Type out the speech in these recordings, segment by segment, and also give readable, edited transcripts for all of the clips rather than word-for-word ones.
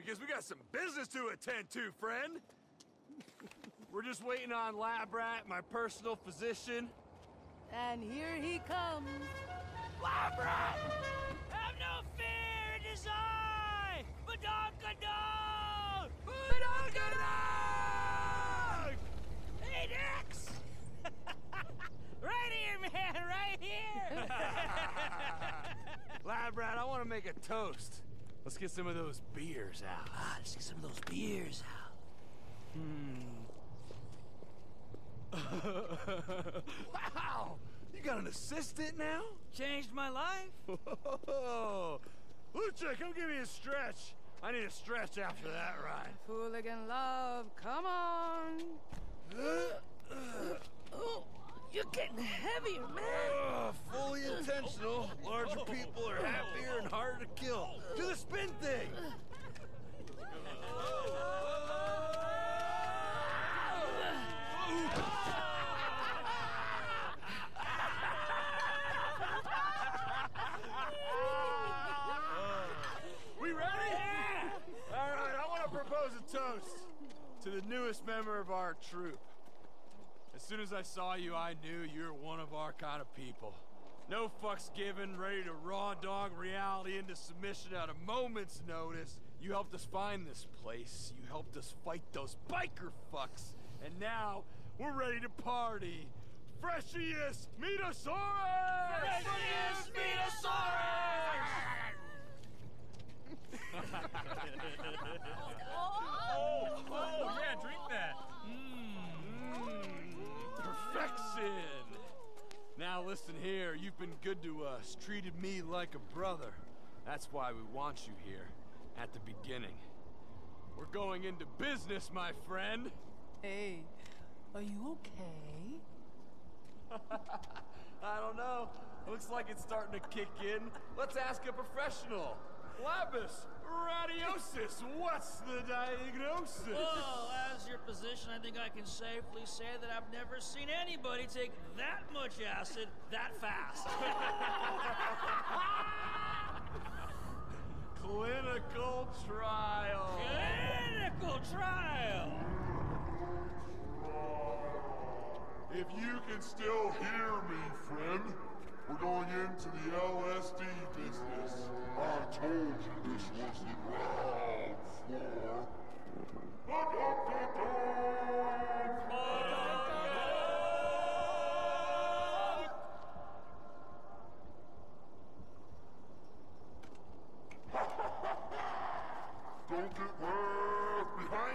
because we got some business to attend to, friend. We're just waiting on Lab Rat, my personal physician. And here he comes. Lab Rat! Have no fear, it is I! Badongadon! Badongadon! Hey, Dex! Right here, man, right here! Lab Rat, I want to make a toast. Let's get some of those beers out. Let's get some of those beers out. Wow! You got an assistant now? Changed my life. Lucha, come give me a stretch. I need a stretch after that ride. Hooligan love, come on. Oh, you're getting heavier, man. Fully intentional. Larger people are happier and harder to kill. Do the spin thing! We ready? Yeah! All right, I want to propose a toast to the newest member of our troupe. As soon as I saw you, I knew you were one of our kind of people. No fucks given, ready to raw dog reality into submission at a moment's notice. You helped us find this place. You helped us fight those biker fucks. And now, we're ready to party. Freshiest Metasaurus! Freshiest Metasaurus! Oh, yeah, drink that. Perfection! Now listen here, you've been good to us, treated me like a brother. That's why we want you here, at the beginning. We're going into business, my friend! Hey, are you okay? I don't know. Looks like it's starting to kick in. Let's ask a professional. Labus, radiosis, what's the diagnosis? Well, as your physician, I think I can safely say that I've never seen anybody take that much acid that fast. Clinical trial. Clinical trial! If you can still hear me, friend, we're going into the LSD business. I told you this was the ground floor. Don't get left behind.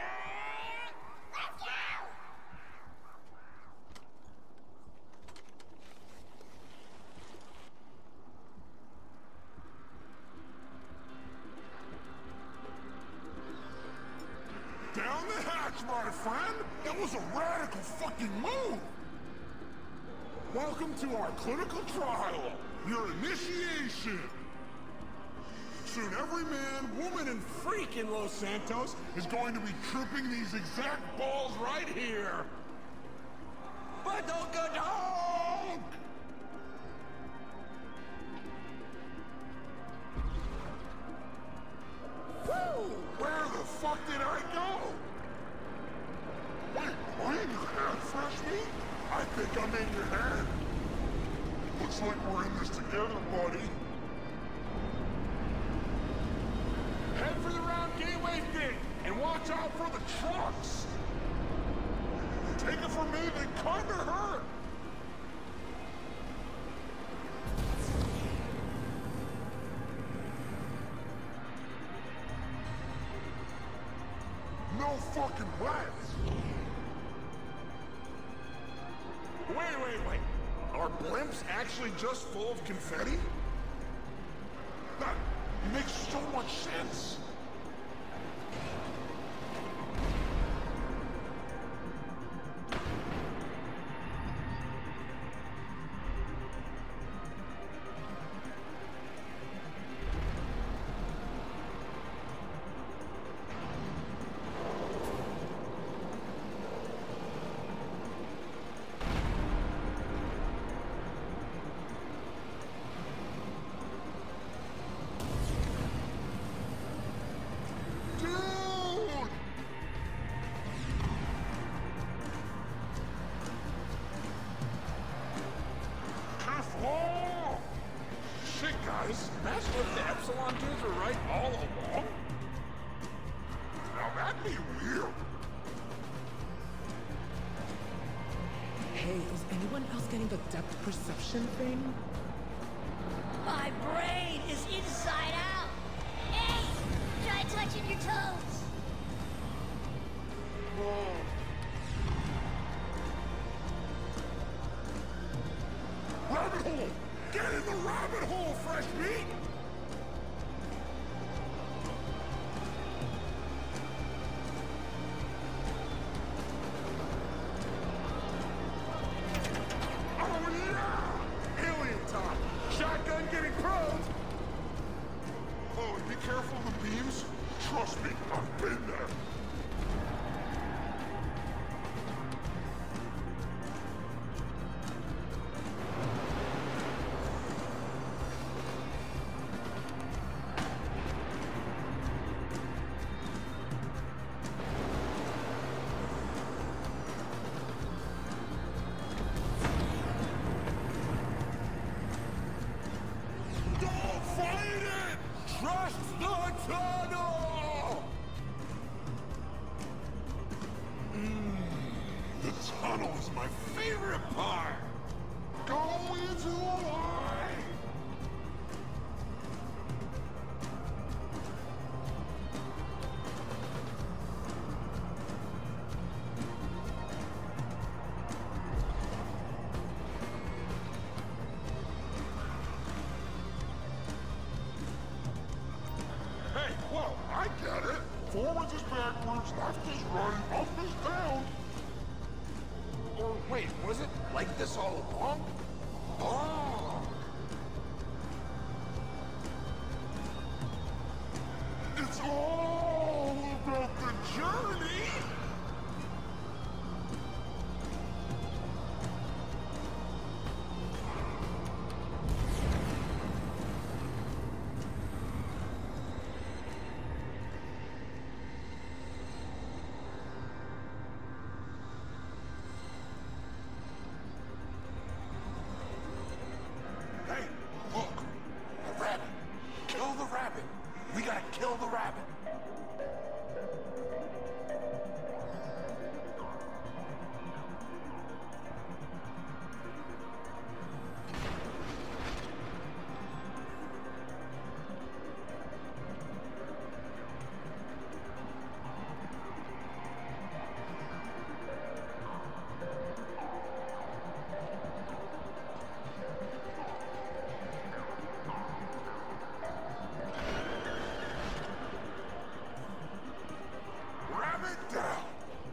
Down the hatch, my friend! It was a radical fucking move! Welcome to our clinical trial, your initiation! Soon every man, woman, and freak in Los Santos is going to be tripping these exact balls right here! Badongadon! Woo! Where the fuck did I go? Wait, am I in your head, Fresh Meat? I think I'm in your head. Looks like we're in this together, buddy. Head for the round gateway thing, and watch out for the trucks. Take it from me, they kinda hurt. No fucking way! Wait. Are blimps actually just full of confetti? That makes so much sense! be weird. Hey, is anyone else getting the depth perception thing? My brain is inside out. Hey, try touching your toes. Whoa. Rabbit hole! Get in the rabbit hole, fresh meat! Oh yeah! Alien time! Shotgun getting probed! Oh, and be careful of the beams. Trust me, I've been there. Don't fight it! Trust the tunnel! The tunnel is my favorite part! Go into the light! Hey, whoa, I get it. Forwards is backwards, left is right, up is down. Or wait, was it like this all along? Oh. It's all about the journey. Hey, look! A rabbit! Kill the rabbit! We gotta kill the rabbit! Rabbit down!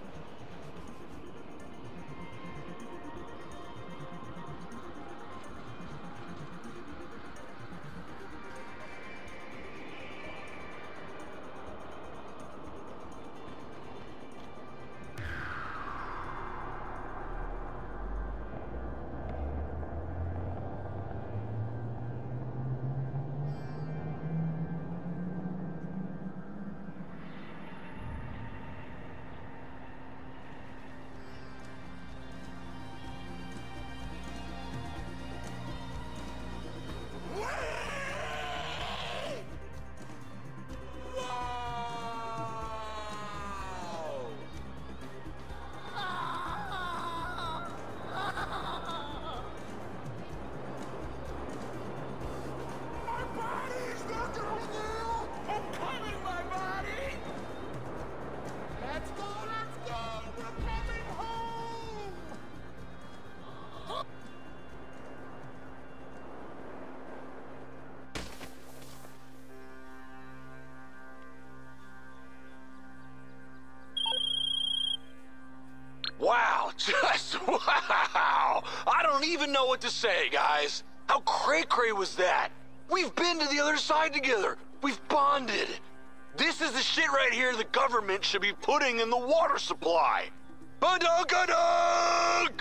My body's not down there! I'm coming, my body! Let's go, let's go! We're coming home! Wow, just wow! I don't even know what to say, guys. How cray-cray was that? We've been to the other side together. We've bonded. This is the shit right here the government should be putting in the water supply. Badunk-a-dunk!